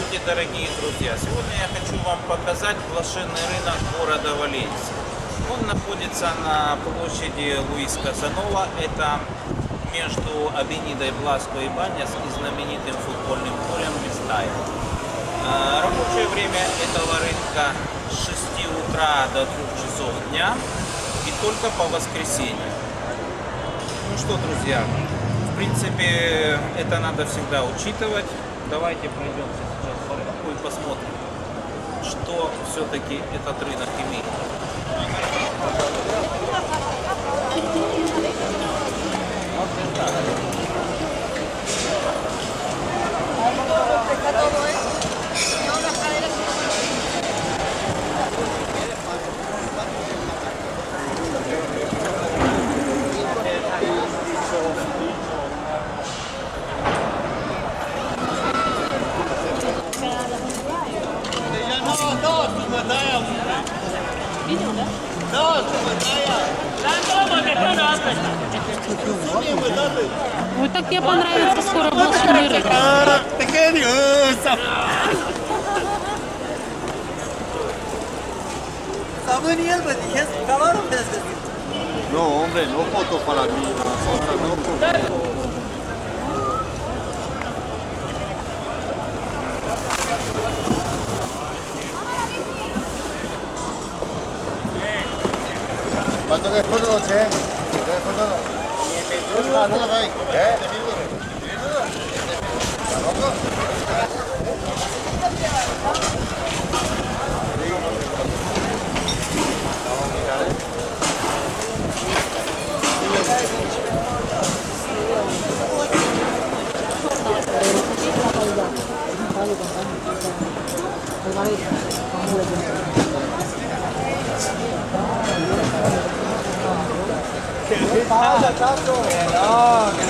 Здравствуйте, дорогие друзья! Сегодня я хочу вам показать блошиный рынок города Валенсии. Он находится на площади Луис Казанова. Это между Авенидой Бласко и Баняс и знаменитым футбольным полем Местая. Рабочее время этого рынка с 6 утра до 2 часов дня и только по воскресеньям. Ну что, друзья, в принципе, это надо всегда учитывать. Давайте пройдемся сейчас по рынку и посмотрим, что все-таки этот рынок имеет. Видел, да? Да, Вот так тебе понравится скоро блошиный рынок. No, hombre, no foto para mí, no foto. ¿Cuánto que foto, che? ¿Qué foto? ¿Eh? ¿Qué pasa, Tato? Que no,